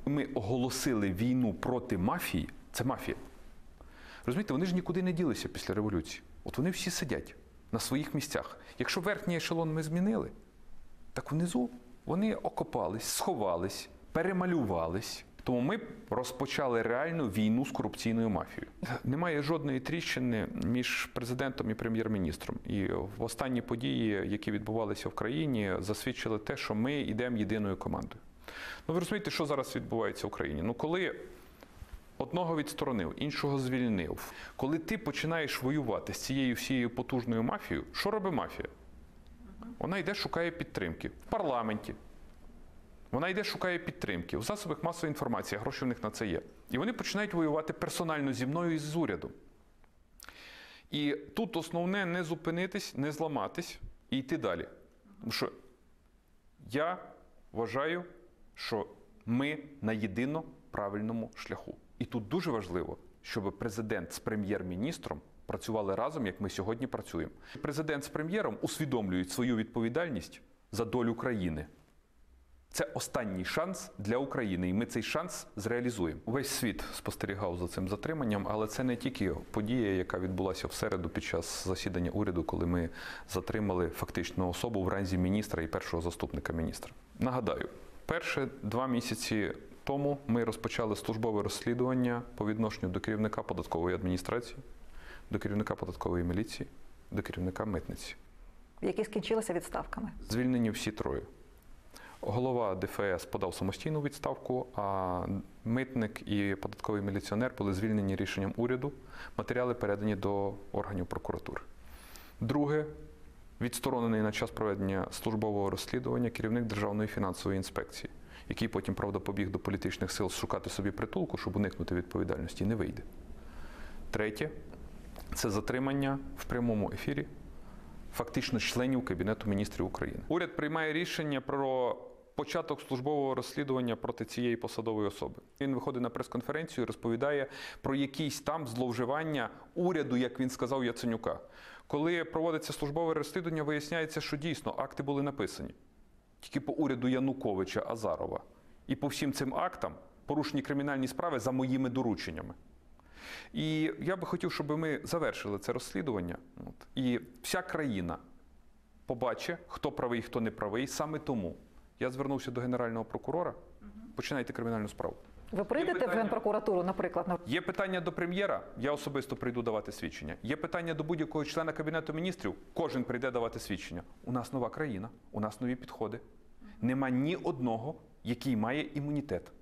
Ми оголосили війну проти мафії, це мафія. Розумієте, вони ж нікуди не ділися після революції. От вони всі сидять на своїх місцях. Якщо верхній ешелон ми змінили, так внизу вони окопались, сховались, перемалювались. Тому ми розпочали реальну війну з корупційною мафією. Немає жодної тріщини між президентом і прем'єр-міністром. І в останні події, які відбувалися в країні, засвідчили те, що ми йдемо єдиною командою. Ну, ви розумієте, що зараз відбувається в Україні? Ну, коли одного відсторонив, іншого звільнив, коли ти починаєш воювати з цією всією потужною мафією, що робить мафія? Вона йде, шукає підтримки в парламенті. Вона йде, шукає підтримки в засобах масової інформації, а гроші в них на це є. І вони починають воювати персонально зі мною і з урядом. І тут основне не зупинитись, не зламатись і йти далі. Тому що я вважаю, що ми на єдино правильному шляху. І тут дуже важливо, щоб президент з прем'єр-міністром працювали разом, як ми сьогодні працюємо. Президент з прем'єром усвідомлюють свою відповідальність за долю країни. Це останній шанс для України, і ми цей шанс зреалізуємо. Увесь світ спостерігав за цим затриманням, але це не тільки подія, яка відбулася в середу під час засідання уряду, коли ми затримали фактично особу в ранзі міністра і першого заступника міністра. Нагадаю, перші 2 місяці тому ми розпочали службове розслідування по відношенню до керівника податкової адміністрації, до керівника податкової міліції, до керівника митниці. Які скінчилися відставками. Звільнені всі 3. Голова ДФС подав самостійну відставку, а митник і податковий міліціонер були звільнені рішенням уряду. Матеріали передані до органів прокуратури. Друге, відсторонений на час проведення службового розслідування керівник Державної фінансової інспекції, який потім, правда, побіг до політичних сил шукати собі притулку, щоб уникнути відповідальності, не вийде. Третє, це затримання в прямому ефірі фактично членів Кабінету міністрів України. Уряд приймає рішення про початок службового розслідування проти цієї посадової особи. Він виходить на прес-конференцію і розповідає про якісь там зловживання уряду, як він сказав, Яценюка. Коли проводиться службове розслідування, виясняється, що дійсно акти були написані. Тільки по уряду Януковича, Азарова. І по всім цим актам порушені кримінальні справи за моїми дорученнями. І я би хотів, щоб ми завершили це розслідування. І вся країна побачить, хто правий, хто не правий. Саме тому я звернувся до Генерального прокурора. Починайте кримінальну справу. Ви прийдете в Генпрокуратуру, наприклад? Є питання до прем'єра, я особисто прийду давати свідчення. Є питання до будь-якого члена Кабінету міністрів, кожен прийде давати свідчення. У нас нова країна, у нас нові підходи. Нема ні одного, який має імунітет.